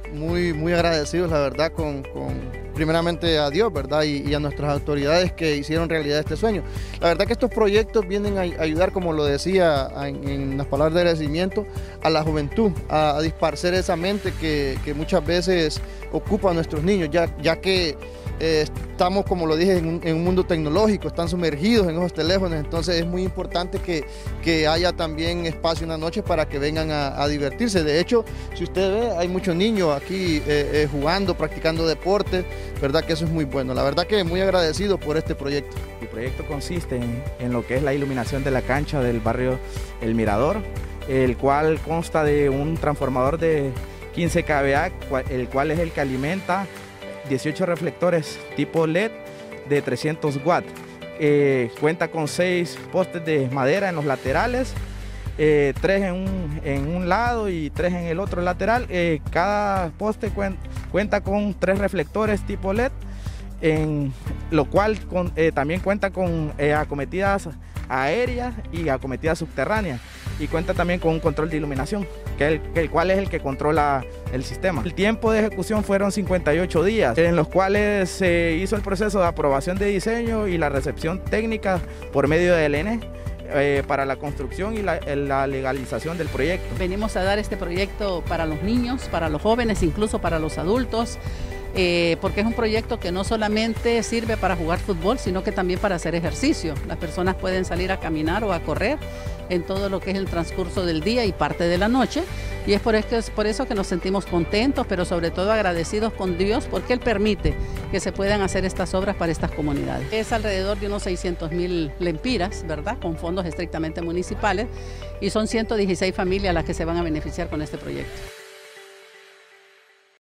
muy agradecidos, la verdad, primeramente a Dios, ¿verdad? Y a nuestras autoridades que hicieron realidad este sueño. La verdad que estos proyectos vienen a ayudar, como lo decía en las palabras de agradecimiento, a la juventud, a disparcer esa mente que muchas veces ocupa a nuestros niños, ya que estamos, como lo dije, en un mundo tecnológico, están sumergidos en esos teléfonos, entonces es muy importante que haya también espacio en la noche para que vengan a divertirse. De hecho, si usted ve, hay muchos niños aquí jugando, practicando deporte, ¿verdad? Que eso es muy bueno. La verdad que muy agradecido por este proyecto. El proyecto consiste en lo que es la iluminación de la cancha del barrio El Mirador, el cual consta de un transformador de 15 kVA, el cual es el que alimenta 18 reflectores tipo LED de 300 watts. Cuenta con 6 postes de madera en los laterales, 3 en un lado y 3 en el otro lateral. Cada poste cuenta con 3 reflectores tipo LED, en lo cual también cuenta con acometidas aéreas y acometidas subterráneas, y cuenta también con un control de iluminación, el cual es el que controla el sistema. El tiempo de ejecución fueron 58 días, en los cuales se hizo el proceso de aprobación de diseño y la recepción técnica por medio del ENE para la construcción y la legalización del proyecto. Venimos a dar este proyecto para los niños, para los jóvenes, incluso para los adultos, porque es un proyecto que no solamente sirve para jugar fútbol, sino que también para hacer ejercicio. Las personas pueden salir a caminar o a correr en todo lo que es el transcurso del día y parte de la noche, y es por eso que nos sentimos contentos, pero sobre todo agradecidos con Dios, porque Él permite que se puedan hacer estas obras para estas comunidades. Es alrededor de unos 600.000 lempiras, ¿verdad?, con fondos estrictamente municipales, y son 116 familias las que se van a beneficiar con este proyecto.